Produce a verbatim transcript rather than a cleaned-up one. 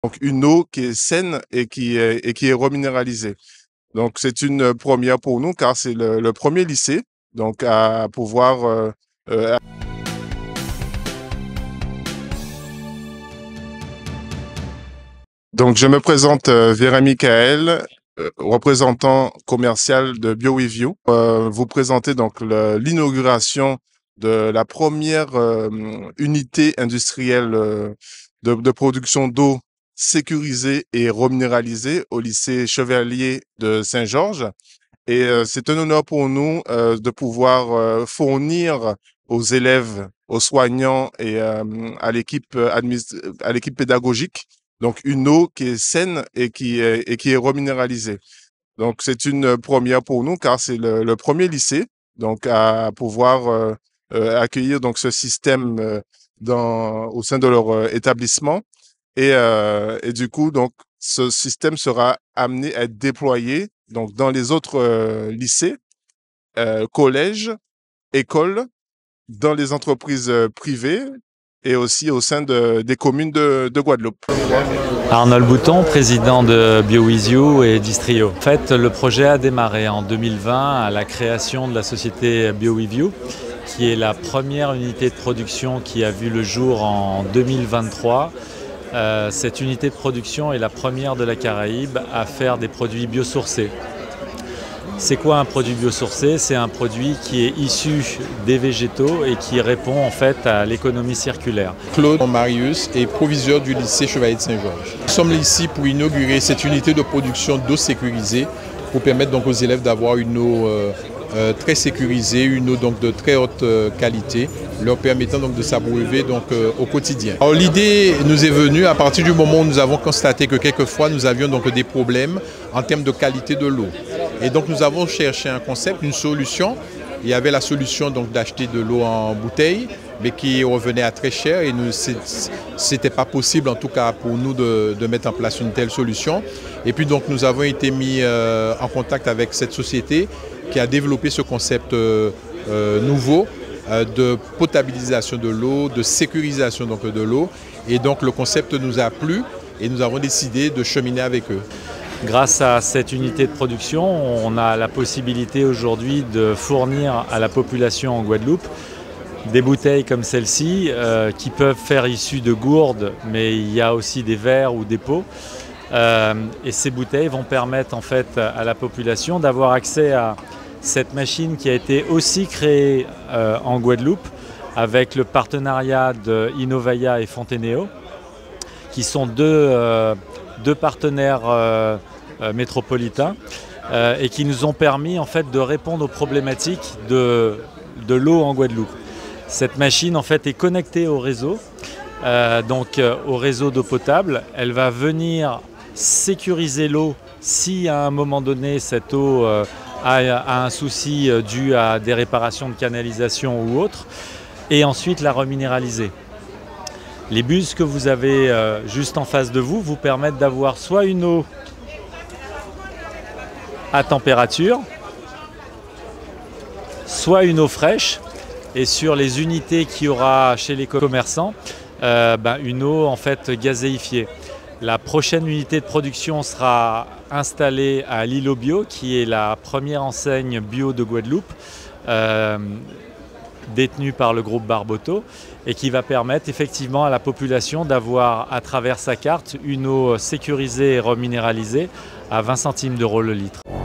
Donc une eau qui est saine et qui est, et qui est reminéralisée. Donc c'est une première pour nous car c'est le, le premier lycée donc à pouvoir euh, euh, donc je me présente euh, Véra Michael, euh, représentant commercial de BioWithYou. Euh, vous présenter donc le- l'inauguration de la première euh, unité industrielle euh, de, de production d'eau sécurisée et reminéralisée au lycée Chevalier de Saint-Georges. Et euh, c'est un honneur pour nous euh, de pouvoir euh, fournir aux élèves, aux soignants et euh, à l'équipe admis- à l'équipe pédagogique donc une eau qui est saine et qui est, et qui est reminéralisée. Donc c'est une première pour nous car c'est le, le premier lycée donc à pouvoir euh, euh, accueillir donc ce système euh, dans au sein de leur euh, établissement et, euh, et du coup donc ce système sera amené à être déployé donc dans les autres euh, lycées, euh, collèges, écoles, dans les entreprises euh, privées et aussi au sein de, des communes de, de Guadeloupe. Arnold Bouton, président de BioWithYou et Distrio. En fait, le projet a démarré en deux mille vingt à la création de la société BioWithYou, qui est la première unité de production qui a vu le jour en deux mille vingt-trois. Euh, cette unité de production est la première de la Caraïbe à faire des produits biosourcés. C'est quoi un produit biosourcé? C'est un produit qui est issu des végétaux et qui répond en fait à l'économie circulaire. Claude Marius est proviseur du lycée Chevalier de Saint-Georges. Nous sommes ici pour inaugurer cette unité de production d'eau sécurisée pour permettre donc aux élèves d'avoir une eau euh, euh, très sécurisée, une eau donc de très haute euh, qualité, leur permettant donc de s'abreuver donc euh, au quotidien. Alors l'idée nous est venue à partir du moment où nous avons constaté que quelquefois nous avions donc des problèmes en termes de qualité de l'eau. Et donc nous avons cherché un concept, une solution. Il y avait la solution donc d'acheter de l'eau en bouteille, mais qui revenait à très cher et ce n'était pas possible en tout cas pour nous de, de mettre en place une telle solution. Et puis donc nous avons été mis euh, en contact avec cette société qui a développé ce concept euh, euh, nouveau euh, de potabilisation de l'eau, de sécurisation donc de l'eau. Et donc le concept nous a plu et nous avons décidé de cheminer avec eux. Grâce à cette unité de production, on a la possibilité aujourd'hui de fournir à la population en Guadeloupe des bouteilles comme celle-ci euh, qui peuvent faire issue de gourdes, mais il y a aussi des verres ou des pots. Euh, et ces bouteilles vont permettre en fait à la population d'avoir accès à cette machine qui a été aussi créée euh, en Guadeloupe avec le partenariat de Innovaya et Fonteneo, qui sont deux, euh, deux partenaires euh, euh, métropolitains euh, et qui nous ont permis en fait de répondre aux problématiques de, de l'eau en Guadeloupe. Cette machine en fait est connectée au réseau, euh, donc euh, au réseau d'eau potable. Elle va venir sécuriser l'eau si à un moment donné cette eau euh, a, a un souci euh, dû à des réparations de canalisation ou autre, et ensuite la reminéraliser. Les buses que vous avez euh, juste en face de vous vous permettent d'avoir soit une eau à température, soit une eau fraîche, et sur les unités qu'il y aura chez les commerçants, euh, ben, une eau en fait gazéifiée. La prochaine unité de production sera installée à L'Îlot Bio, qui est la première enseigne bio de Guadeloupe, euh, détenue par le groupe Barboteau, et qui va permettre effectivement à la population d'avoir à travers sa carte une eau sécurisée et reminéralisée à vingt centimes d'euros le litre.